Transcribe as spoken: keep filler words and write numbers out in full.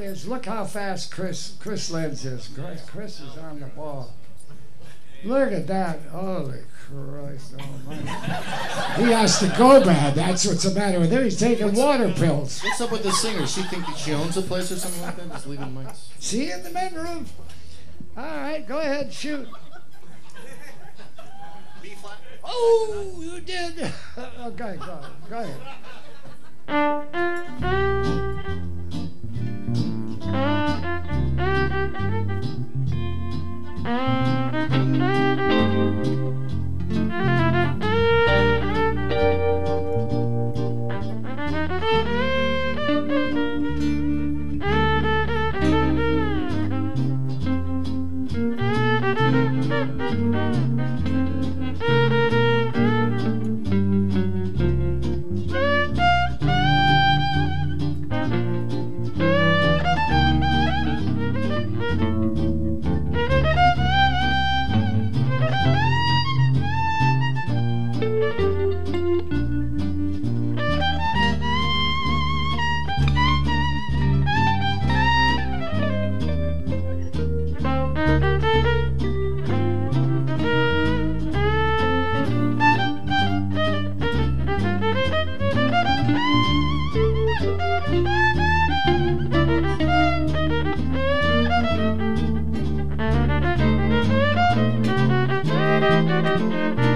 is look how fast Chris Chris Lenz is. Chris, Chris is on the ball. Look at that. Holy Christ almighty. He has to go bad. That's what's the matter with him. He's taking what's, water pills. What's up with the singer? She think that she owns a place or something like that? Just leaving mics. See in the men's room. All right, go ahead, shoot. B flat. Oh, you did. Okay, go ahead. Go ahead. Thank you.